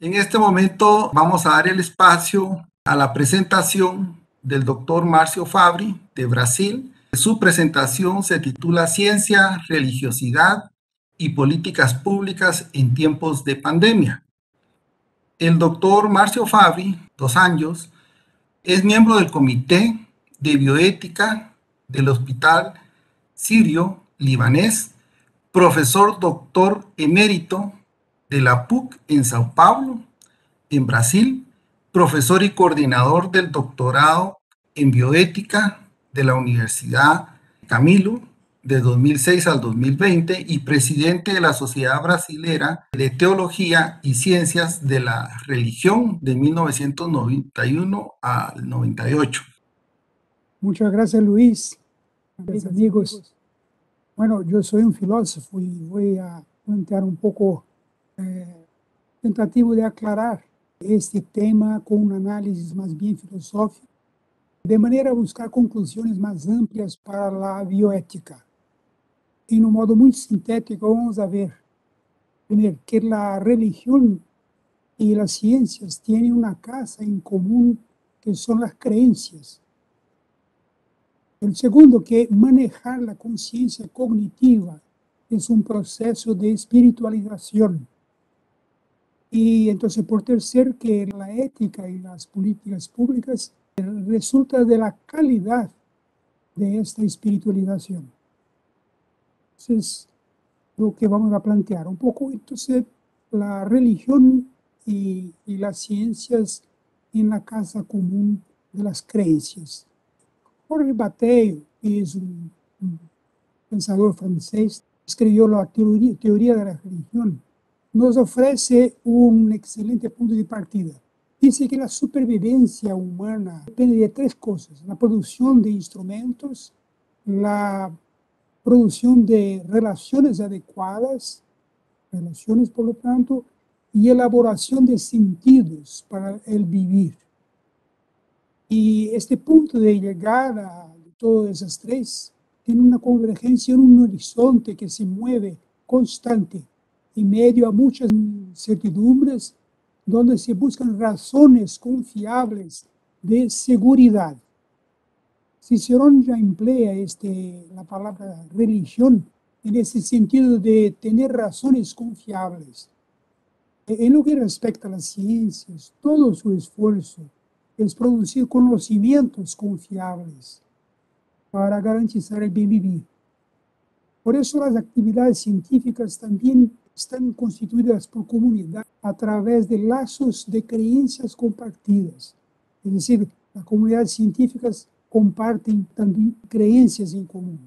En este momento vamos a dar el espacio a la presentación del doctor Márcio Fabri de Brasil. Su presentación se titula Ciencia, Religiosidad y Políticas Públicas en tiempos de pandemia. El doctor Márcio Fabri dos Anjos es miembro del Comité de Bioética del Hospital Sírio Libanés, profesor doctor emérito de la PUC en Sao Paulo, en Brasil, profesor y coordinador del doctorado en bioética de la Universidad Camilo de 2006 al 2020 y presidente de la Sociedad Brasilera de Teología y Ciencias de la Religión de 1991 al 98. Muchas gracias, Luis. Mis amigos. Bueno, yo soy un filósofo y voy a plantear un poco tentativo de aclarar este tema con un análisis más bien filosófico, de manera a buscar conclusiones más amplias para la bioética. En un modo muy sintético, vamos a ver, primero, que la religión y las ciencias tienen una casa en común, que son las creencias. El segundo, que manejar la conciencia cognitiva es un proceso de espiritualización. Y entonces, por tercer, que la ética y las políticas públicas resulta de la calidad de esta espiritualización. Entonces, lo que vamos a plantear un poco, entonces, la religión y las ciencias en la casa común de las creencias. Jorge Bataille, que es un pensador francés, escribió la teoría de la religión. Nos ofrece un excelente punto de partida. Dice que la supervivencia humana depende de tres cosas: la producción de instrumentos, la producción de relaciones adecuadas, relaciones por lo tanto, y elaboración de sentidos para el vivir. Y este punto de llegada a todas esas tres tiene una convergencia en un horizonte que se mueve constante en medio a muchas incertidumbres, donde se buscan razones confiables de seguridad. Cicerón ya emplea la palabra religión en ese sentido de tener razones confiables. En lo que respecta a las ciencias, todo su esfuerzo es producir conocimientos confiables para garantizar el bien vivir. Por eso las actividades científicas también están constituidas por comunidad a través de lazos de creencias compartidas. Es decir, las comunidades científicas comparten también creencias en común.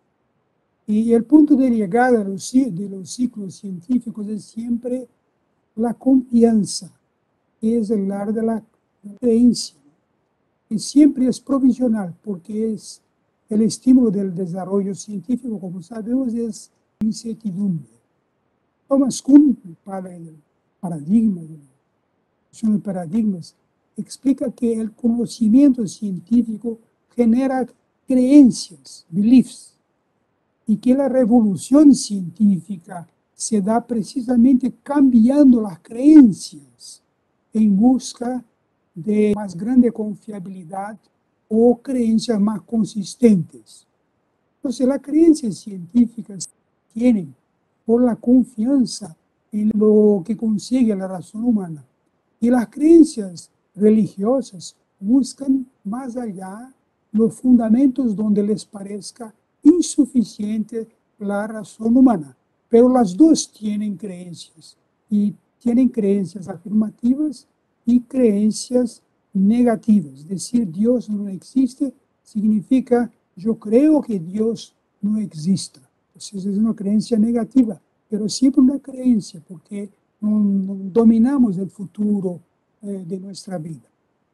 Y el punto de llegada de los ciclos científicos es siempre la confianza, que es el área de la creencia, que siempre es provisional, porque es el estímulo del desarrollo científico, como sabemos, es incertidumbre. Thomas Kuhn, el padre del paradigma, de los paradigmas, explica que el conocimiento científico genera creencias, beliefs, y que la revolución científica se da precisamente cambiando las creencias en busca de más grande confiabilidad o creencias más consistentes. Entonces, las creencias científicas tienen por la confianza en lo que consigue la razón humana. Y las creencias religiosas buscan más allá los fundamentos donde les parezca insuficiente la razón humana. Pero las dos tienen creencias, y tienen creencias afirmativas y creencias negativas. Decir Dios no existe significa yo creo que Dios no exista. Entonces es una creencia negativa, pero siempre una creencia, porque no dominamos el futuro de nuestra vida.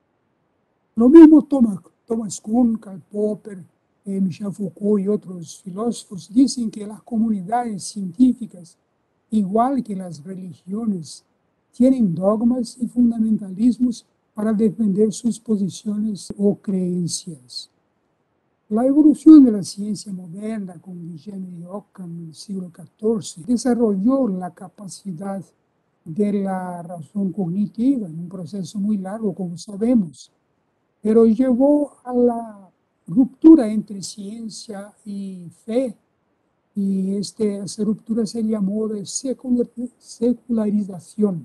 Lo mismo Thomas Kuhn, Karl Popper, Michel Foucault y otros filósofos dicen que las comunidades científicas, igual que las religiones, tienen dogmas y fundamentalismos para defender sus posiciones o creencias. La evolución de la ciencia moderna con Guillermo de Ockham en el siglo XIV desarrolló la capacidad de la razón cognitiva, en un proceso muy largo, como sabemos, pero llevó a la ruptura entre ciencia y fe, y esa ruptura se llamó de secularización.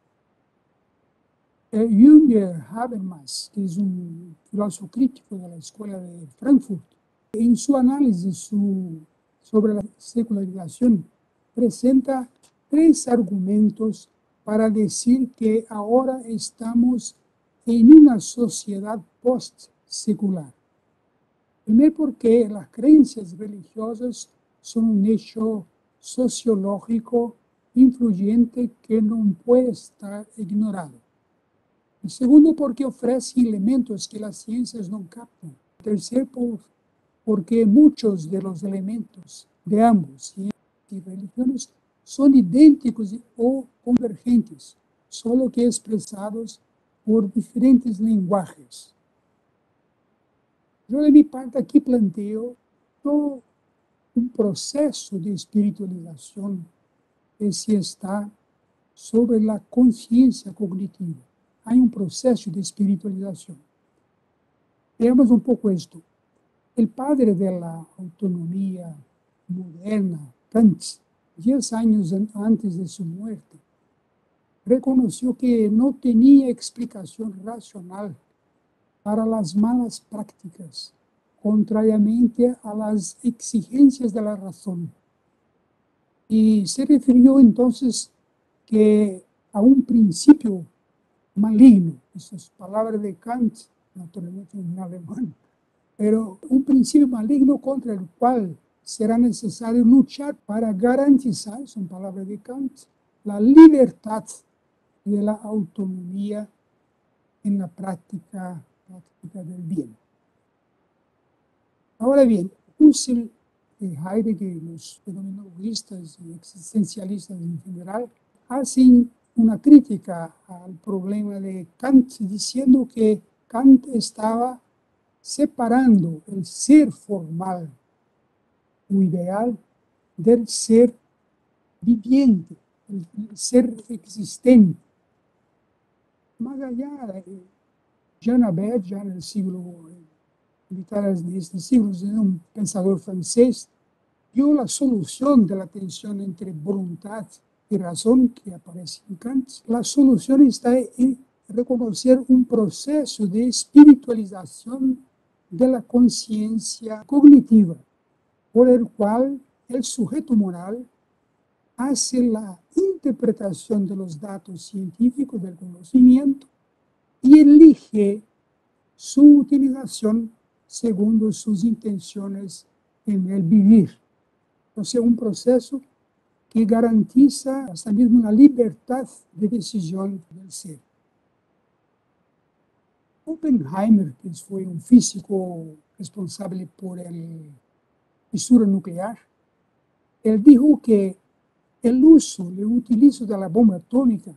Jürgen Habermas, que es un filósofo crítico de la Escuela de Frankfurt, en su análisis sobre la secularización, presenta 3 argumentos para decir que ahora estamos en una sociedad post-secular. Primero, porque las creencias religiosas son un hecho sociológico influyente que no puede estar ignorado. Y segundo, porque ofrece elementos que las ciencias no captan. Tercero, porque muchos de los elementos de ambos, ciencias y religiones, son idénticos o convergentes, solo que expresados por diferentes lenguajes. Yo de mi parte aquí planteo todo un proceso de espiritualización que se está sobre la conciencia cognitiva. Hay un proceso de espiritualización. Veamos un poco esto. El padre de la autonomía moderna, Kant, 10 años antes de su muerte, reconoció que no tenía explicación racional para las malas prácticas, contrariamente a las exigencias de la razón. Y se refirió entonces a un principio maligno, esas palabras de Kant, naturalmente en alemán, pero un principio maligno contra el cual será necesario luchar para garantizar, son palabras de Kant, la libertad de la autonomía en la práctica del bien. Ahora bien, Husserl y Heidegger, los fenomenologistas y existencialistas en general, hacen una crítica al problema de Kant, diciendo que Kant estaba separando el ser formal o ideal del ser viviente, el ser existente. Más allá, Jean Albert, ya en el siglo, mitades de este siglo, un pensador francés, dio la solución de la tensión entre voluntad y razón que aparece en Kant. La solución está en reconocer un proceso de espiritualización de la conciencia cognitiva, por el cual el sujeto moral hace la interpretación de los datos científicos del conocimiento y elige su utilización según sus intenciones en el vivir. O sea, un proceso que garantiza hasta mismo una libertad de decisión del ser. Oppenheimer, que fue un físico responsable por la fisura nuclear, él dijo que el utilizo de la bomba atómica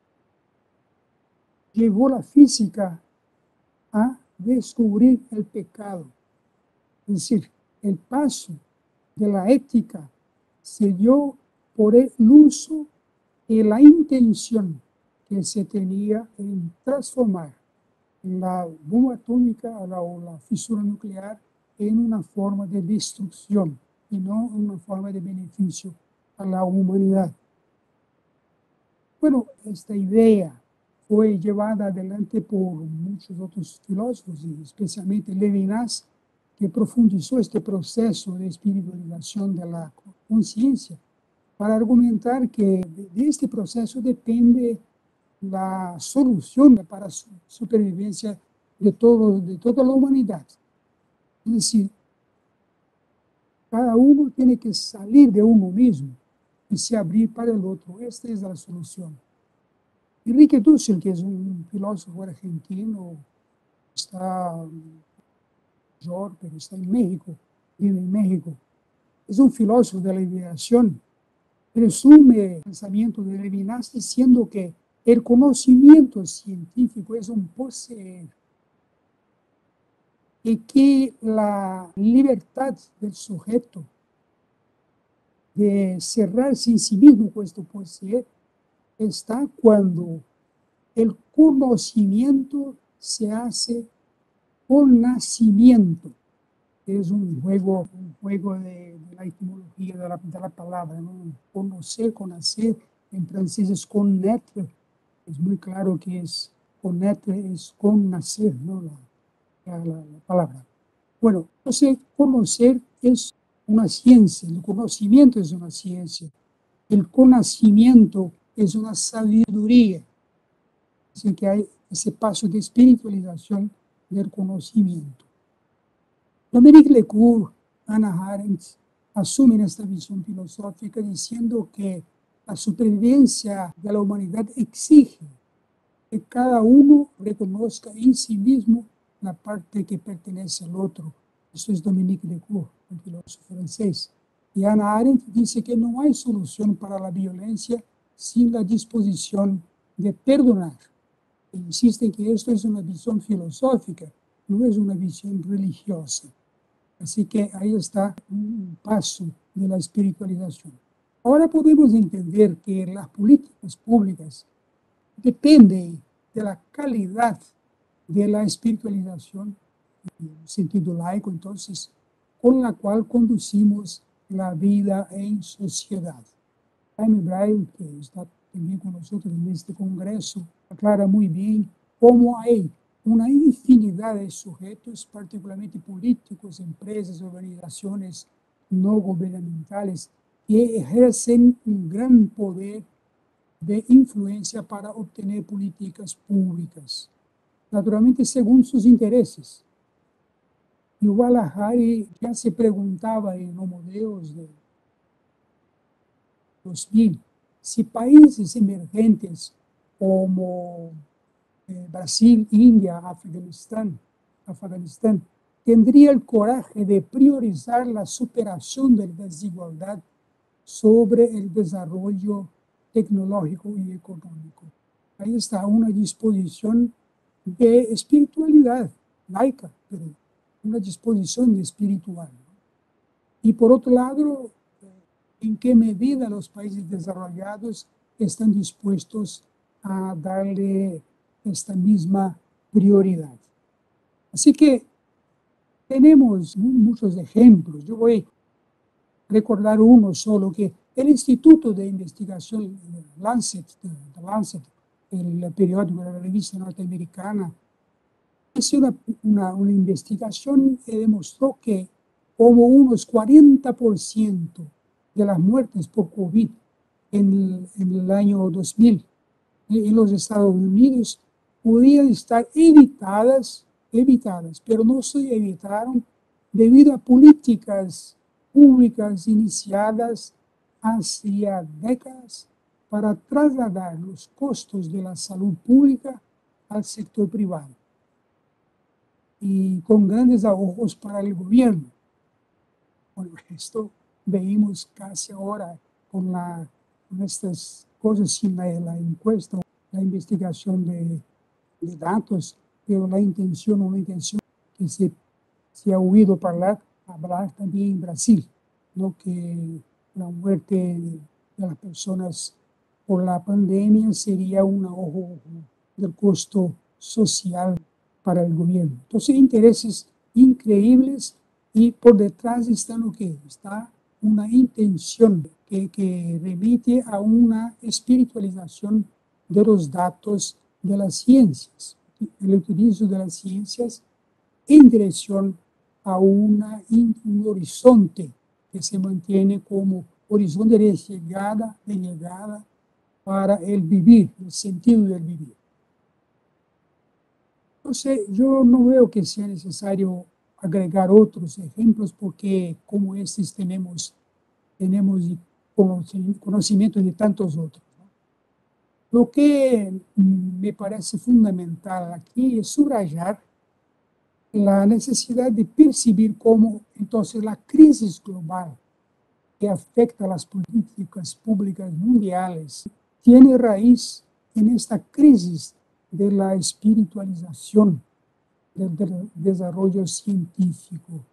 llevó la física a descubrir el pecado. Es decir, el paso de la ética se dio por el uso y la intención que se tenía en transformar la bomba atómica o la fisura nuclear en una forma de destrucción y no una forma de beneficio a la humanidad. Bueno, esta idea fue llevada adelante por muchos otros filósofos, y especialmente Levinas, que profundizó este proceso de espiritualización de la conciencia para argumentar que de este proceso depende la solución para la supervivencia de toda la humanidad. Es decir, cada uno tiene que salir de uno mismo y se abrir para el otro. Esta es la solución. Enrique Dussel, que es un filósofo argentino, está pero está en México, vive en México. Es un filósofo de la liberación. Resume el pensamiento de Levinas diciendo que el conocimiento científico es un poseer y que la libertad del sujeto de cerrarse en sí mismo con este poseer está cuando el conocimiento se hace con nacimiento. Es un juego de la etimología de la palabra, ¿no? Conocer, conocer, en francés es connaître, es muy claro que es connaître, es con nacer, ¿no? La palabra. Bueno, entonces conocer es una ciencia, el conocimiento es una ciencia, el conocimiento es una sabiduría, así que hay ese paso de espiritualización del conocimiento. Dominique Lecour, Hannah Arendt asumen esta visión filosófica diciendo que la supervivencia de la humanidad exige que cada uno reconozca en sí mismo la parte que pertenece al otro. Eso es Dominique Lecour, un filósofo francés. Y Hannah Arendt dice que no hay solución para la violencia sin la disposición de perdonar. E insiste en que esto es una visión filosófica, no es una visión religiosa. Así que ahí está un paso de la espiritualización. Ahora podemos entender que las políticas públicas dependen de la calidad de la espiritualización, en un sentido laico, entonces, con la cual conducimos la vida en sociedad. Jaime Braille, que está también con nosotros en este congreso, aclara muy bien cómo hay una infinidad de sujetos, particularmente políticos, empresas, organizaciones no gubernamentales, que ejercen un gran poder de influencia para obtener políticas públicas, naturalmente según sus intereses. Yuval Harari ya se preguntaba en Homo Deus de 2000 si países emergentes como Brasil, India, Afganistán, tendría el coraje de priorizar la superación de la desigualdad sobre el desarrollo tecnológico y económico. Ahí está una disposición de espiritualidad laica, pero una disposición de espiritual, ¿no? Y por otro lado, en qué medida los países desarrollados están dispuestos a darle esta misma prioridad. Así que tenemos muchos ejemplos. Yo voy a recordar uno solo, que el Instituto de Investigación Lancet, el periódico de la revista norteamericana, hizo una investigación que demostró que como unos 40% de las muertes por COVID en el año 2000 en los Estados Unidos podían estar evitadas, pero no se evitaron debido a políticas públicas iniciadas hace décadas para trasladar los costos de la salud pública al sector privado y con grandes ahorros para el gobierno. Bueno, esto veíamos casi ahora con estas cosas sin la encuesta, la investigación de datos, pero la intención que se ha oído hablar también en Brasil, ¿no? Que la muerte de las personas por la pandemia sería un ahorro del costo social para el gobierno. Entonces, intereses increíbles y por detrás está lo que está una intención que remite a una espiritualización de los datos de las ciencias, el utilizo de las ciencias en dirección a un horizonte que se mantiene como horizonte de llegada para el vivir, el sentido del vivir. Entonces, yo no veo que sea necesario agregar otros ejemplos porque como estos tenemos conocimiento de tantos otros, ¿no? Lo que me parece fundamental aquí es subrayar la necesidad de percibir cómo entonces la crisis global que afecta a las políticas públicas mundiales tiene raíz en esta crisis de la espiritualización del desarrollo científico.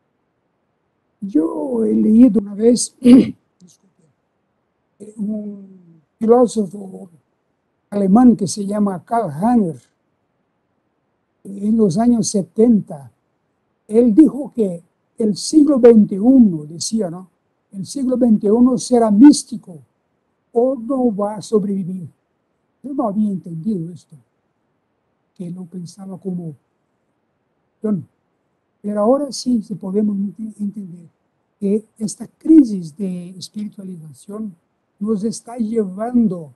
Yo he leído una vez un filósofo alemán que se llama Karl Rahner, en los años 70, él dijo que el siglo XXI, decía, ¿no? El siglo XXI será místico o no va a sobrevivir. Yo no había entendido esto, que lo pensaba como yo no. Pero ahora sí se podemos entender que esta crisis de espiritualización nos está llevando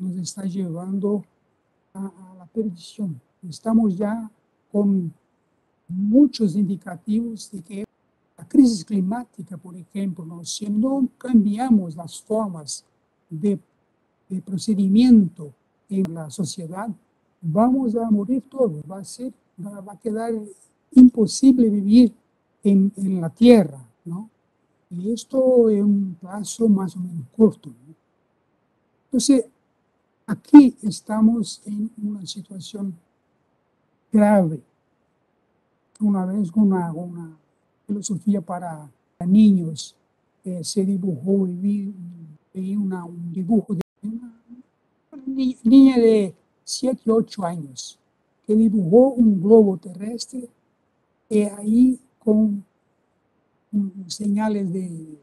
a la perdición. Estamos ya con muchos indicativos de que la crisis climática, por ejemplo, ¿no? Si no cambiamos las formas de procedimiento en la sociedad, vamos a morir todos, va a quedar imposible vivir en la tierra, ¿no? Y esto en un plazo más o menos corto, ¿no? Entonces, aquí estamos en una situación grave. Una vez una filosofía para niños se dibujó y vi un dibujo de una niña de 7, 8 años que dibujó un globo terrestre ahí con señales de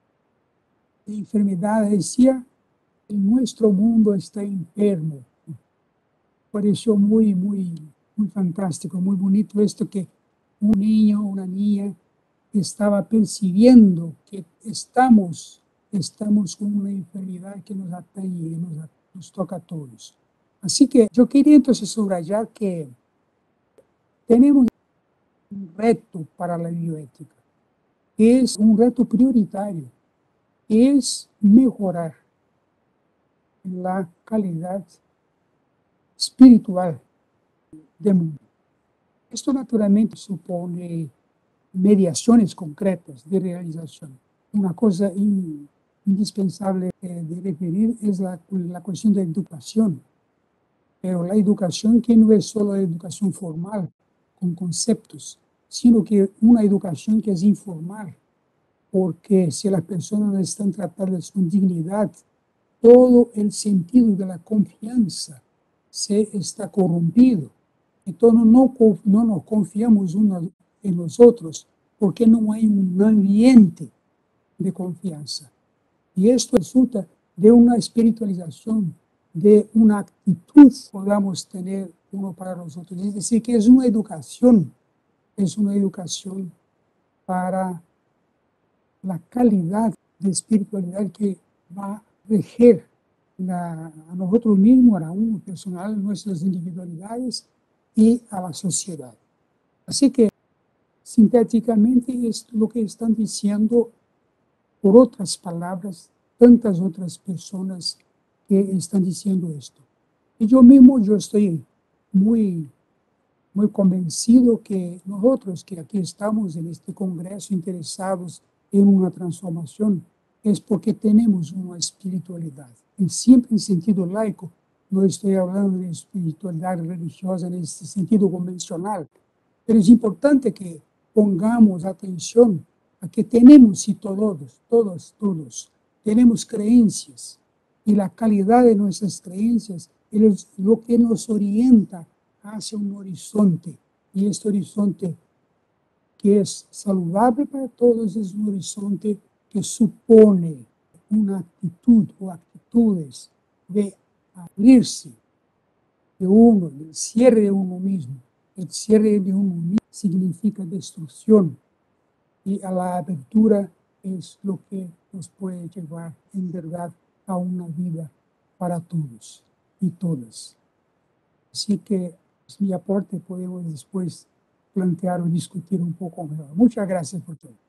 enfermedad. Decía, nuestro mundo está enfermo. Pareció muy fantástico, muy bonito esto, que un niño, una niña estaba percibiendo que estamos con una enfermedad que nos atañe, que nos toca a todos. Así que yo quería entonces subrayar que tenemos un reto para la bioética. Es un reto prioritario, es mejorar la calidad espiritual del mundo. Esto naturalmente supone mediaciones concretas de realización. Una cosa indispensable de referir es la cuestión de educación, pero la educación que no es solo la educación formal, con conceptos, sino que una educación que es informal, porque si las personas no están tratadas con dignidad, todo el sentido de la confianza se está corrompido. Entonces no nos confiamos unos en los otros porque no hay un ambiente de confianza. Y esto resulta de una espiritualización, de una actitud que podamos tener uno para los otros. Es decir, que es una educación para la calidad de espiritualidad que va a reger a nosotros mismos, a uno personal, nuestras individualidades y a la sociedad. Así que, sintéticamente, es lo que están diciendo, por otras palabras, tantas otras personas que están diciendo esto. Y yo mismo, yo estoy muy convencido que nosotros que aquí estamos en este congreso interesados en una transformación es porque tenemos una espiritualidad, siempre en sentido laico. No estoy hablando de espiritualidad religiosa en este sentido convencional, pero es importante que pongamos atención a que tenemos, y todos, tenemos creencias, y la calidad de nuestras creencias es lo que nos orienta hacia un horizonte, y este horizonte que es saludable para todos es un horizonte que supone una actitud o actitudes de abrirse del cierre de uno mismo. El cierre de uno mismo significa destrucción, y a la apertura es lo que nos puede llevar en verdad a una vida para todos y todas. Así que mi aporte podemos después plantear o discutir un poco mejor. Muchas gracias por todo.